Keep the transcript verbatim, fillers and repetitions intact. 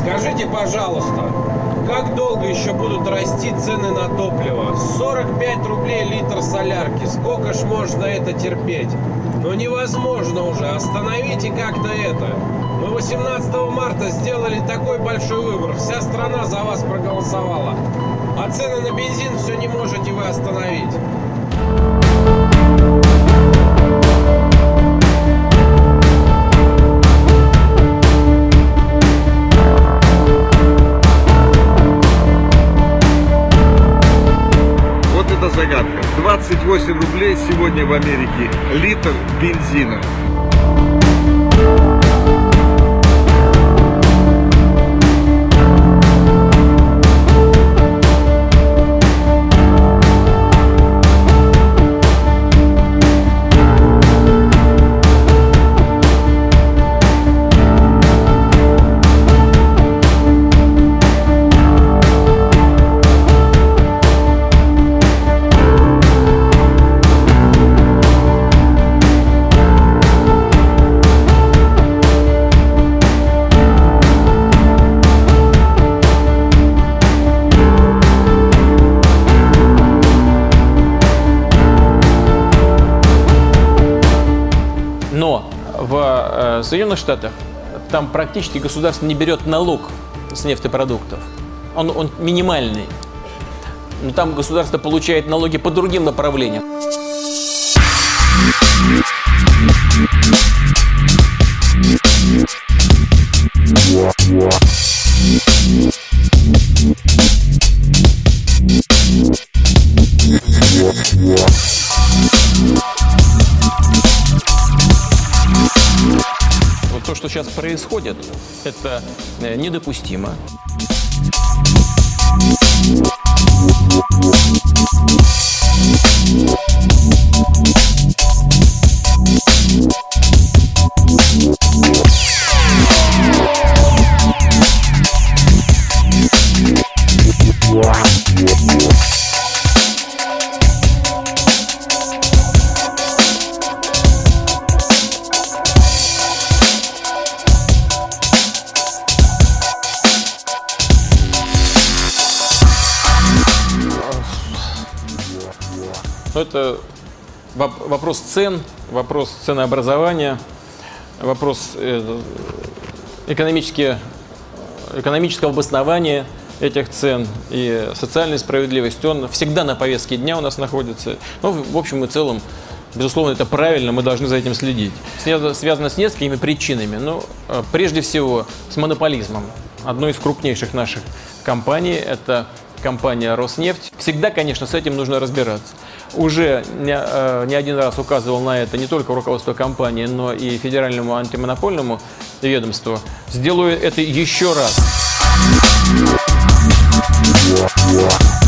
Скажите, пожалуйста, как долго еще будут расти цены на топливо? сорок пять рублей литр солярки. Сколько ж можно это терпеть? Ну невозможно уже. Остановите как-то это. Мы восемнадцатого марта сделали такой большой выбор. Вся страна за вас проголосовала. А цены на бензин все не можете вы остановить. Вот это загадка. двадцать восемь рублей сегодня в Америке литр бензина. Но в э, Соединенных Штатах там практически государство не берет налог с нефтепродуктов. Он, он минимальный. Но там государство получает налоги по другим направлениям. Вот то, что сейчас происходит, это недопустимо. Это вопрос цен, вопрос ценообразования, вопрос экономически, экономического обоснования этих цен и социальной справедливости. Он всегда на повестке дня у нас находится. Но в общем и целом, безусловно, это правильно, мы должны за этим следить. Связано с несколькими причинами. Но прежде всего с монополизмом. Одной из крупнейших наших компаний – это компания «Роснефть». Всегда, конечно, с этим нужно разбираться. Уже не, э, не один раз указывал на это не только руководство компании, но и Федеральному антимонопольному ведомству. Сделаю это еще раз.